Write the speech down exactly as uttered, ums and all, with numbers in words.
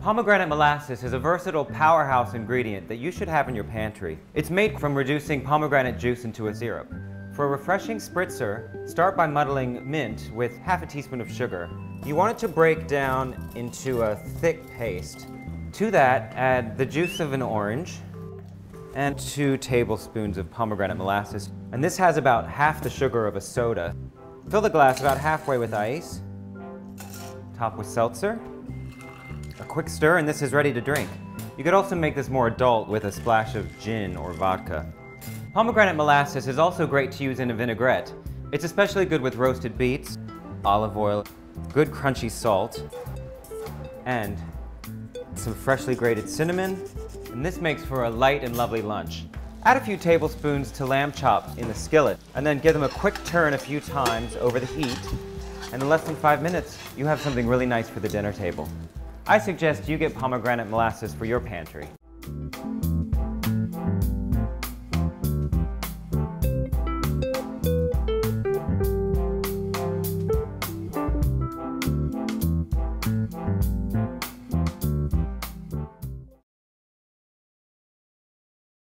Pomegranate molasses is a versatile powerhouse ingredient that you should have in your pantry. It's made from reducing pomegranate juice into a syrup. For a refreshing spritzer, start by muddling mint with half a teaspoon of sugar. You want it to break down into a thick paste. To that, add the juice of an orange and two tablespoons of pomegranate molasses. And this has about half the sugar of a soda. Fill the glass about halfway with ice. Top with seltzer. A quick stir and this is ready to drink. You could also make this more adult with a splash of gin or vodka. Pomegranate molasses is also great to use in a vinaigrette. It's especially good with roasted beets, olive oil, good crunchy salt, and some freshly grated cinnamon, and this makes for a light and lovely lunch. Add a few tablespoons to lamb chops in the skillet, and then give them a quick turn a few times over the heat, and in less than five minutes, you have something really nice for the dinner table. I suggest you get pomegranate molasses for your pantry.